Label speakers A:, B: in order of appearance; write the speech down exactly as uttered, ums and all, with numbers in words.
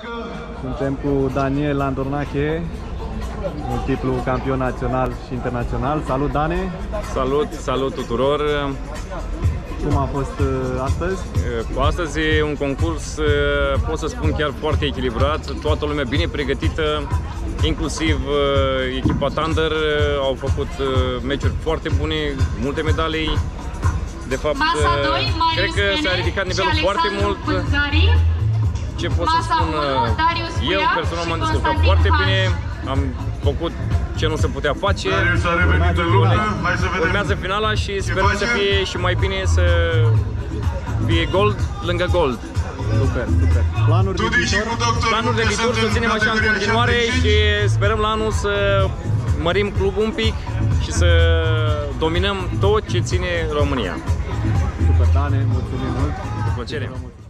A: Suntem cu Daniel Andornache, multiplu campion național și internațional. Salut, Dane!
B: Salut, salut tuturor!
A: Cum a fost astăzi?
B: Astăzi e un concurs, pot să spun, chiar foarte echilibrat, toată lumea bine pregătită, inclusiv echipa Thunder au făcut meciuri foarte bune, multe medalii. De fapt, cred că s-a ridicat nivelul foarte mult. Ce pot să spun, eu personal m-am descurcat foarte bine, am făcut ce nu se putea face. Urmează finala și sperăm să fie și mai bine, să fie gold lângă gold.
A: Super, super. Planuri de viitor?
B: Planuri de viitor, să ținem așa în continuare și sperăm la anul să mărim clubul un pic și să dominăm tot ce ține România.
A: Super, Dane, mulțumim mult.
B: Cu plăcere.